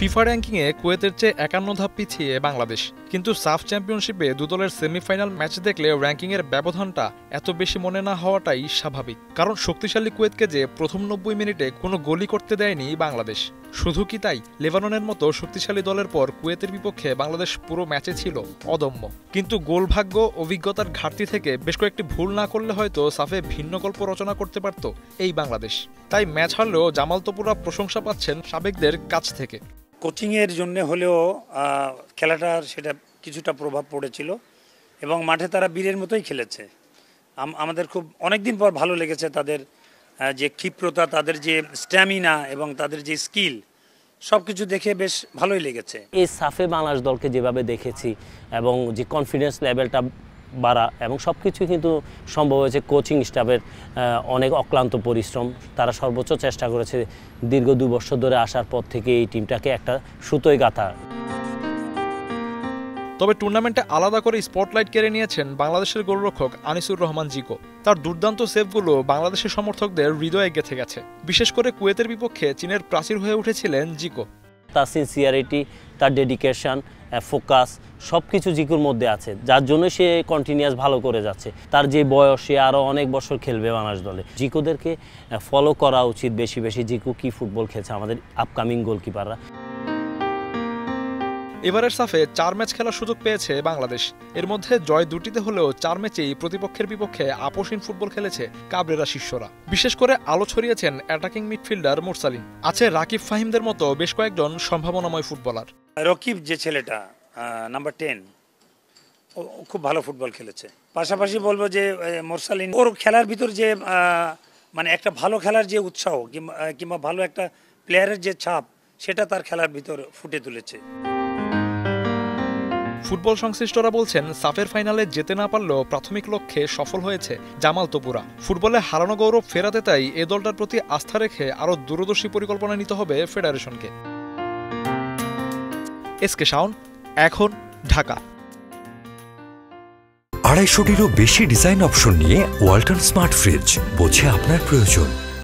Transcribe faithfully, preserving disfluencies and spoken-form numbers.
FIFA র্যাঙ্কিংয়ে কুয়েতের চেয়ে একান্ন ধাপ পিছিয়ে বাংলাদেশ, কিন্তু সাফ চ্যাম্পিয়নশিপে দু দলের সেমিফাইনাল ম্যাচ দেখলে র্যাঙ্কিংয়ের ব্যবধানটা এত বেশি মনে না হওয়াটাই স্বাভাবিক। কারণ শক্তিশালী কুয়েতকে যে প্রথম নব্বই মিনিটে কোনো গোলই করতে দেয়নি বাংলাদেশ। শুধু কি তাই, লেবাননের মতো শক্তিশালী দলের পর কুয়েতের বিপক্ষে বাংলাদেশ পুরো ম্যাচে ছিল অদম্য। কিন্তু গোল ভাগ্য, অভিজ্ঞতার ঘাটতি থেকে বেশ কয়েকটি ভুল না করলে হয়তো সাফে ভিন্ন গল্প রচনা করতে পারত এই বাংলাদেশ। তাই ম্যাচ হারলেও জামাল তোপুরা প্রশংসা পাচ্ছেন সাবেকদের কাছ থেকে। কোচিংয়ের জন্য হলেও খেলাটার সেটা কিছুটা প্রভাব পড়েছিল এবং মাঠে তারা বীরের মতোই খেলেছে। আমাদের খুব অনেকদিন পর ভালো লেগেছে তাদের যে ক্ষিপ্রতা, তাদের যে স্ট্যামিনা এবং তাদের যে স্কিল, সব কিছু দেখে বেশ ভালোই লেগেছে। এই সাফে বাংলাদেশ দলকে যেভাবে দেখেছি এবং যে কনফিডেন্স লেভেলটা বাড়া এবং সব কিছু কিন্তু সম্ভব হয়েছে কোচিং স্টাফের অনেক অক্লান্ত পরিশ্রম। তারা সর্বোচ্চ চেষ্টা করেছে দীর্ঘ দু বছর ধরে আসার পর থেকে এই টিমটাকে একটা সুতোয় গাঁথা। তবে টুর্নামেন্টে আলাদা করে স্পটলাইট কেড়ে নিয়েছেন বাংলাদেশের গোলরক্ষক আনিসুর রহমান জিকো। তার দুর্দান্ত সেভগুলো বাংলাদেশের সমর্থকদের হৃদয়ে গেঁথে গেছে। বিশেষ করে কুয়েতের বিপক্ষে চীনের প্রাচীর হয়ে উঠেছিলেন জিকো। তার সিনসিয়ারিটি, তার ডেডিকেশন, ফোকাস সব কিছু জিকুর মধ্যে আছে, যার জন্য সে কন্টিনিউয়াস ভালো করে যাচ্ছে। তার যে বয়স, সে আরও অনেক বছর খেলবে বাংলাদেশ দলে। জিকুদেরকে ফলো করা উচিত বেশি বেশি, জিকু কি ফুটবল খেলছে আমাদের আপকামিং গোলকিপাররা। এবারের সাফে চার ম্যাচ খেলার সুযোগ পেয়েছে বাংলাদেশ। এর মধ্যে জয় দুটিতে হলেও চার ম্যাচেই প্রতিপক্ষের বিপক্ষে আপোষহীন ফুটবল খেলেছে কাবরেরা শিষ্যরা। বিশেষ করে আলো ছড়িয়েছেন অ্যাটাকিং মিডফিল্ডার মুরসালিন। আছে রাকিব ফাহিমদের মতো বেশ কয়েকজন সম্ভাবনাময় ফুটবলার। রকিব যে ছেলেটা নাম্বার টেন, ও খুব ভালো ফুটবল খেলেছে। পাশাপাশি বলবো যে মুরসালিন, ওর খেলার ভিতর যে মানে একটা ভালো খেলার যে উৎসাহ কিংবা ভালো একটা প্লেয়ারের যে ছাপ, সেটা তার খেলার ভিতর ফুটে তুলেছে। ফুটবল সংশ্লিষ্টরা বলছেন, সাফের ফাইনালে যেতে না পারলেও প্রাথমিক লক্ষ্যে সফল হয়েছে জামাল তোপুরা। ফুটবলে হারানো গৌরব ফেরাতে তাই এ দলটার প্রতি আস্থা রেখে আরও দূরদর্শী পরিকল্পনা নিতে হবে ফেডারেশনকে। এসকে শাওন, এখন, ঢাকা। আড়াইশোটিরও বেশি ডিজাইন অপশন নিয়ে ওয়ালটন স্মার্ট ফ্রিজ, বোঝে আপনার প্রয়োজন।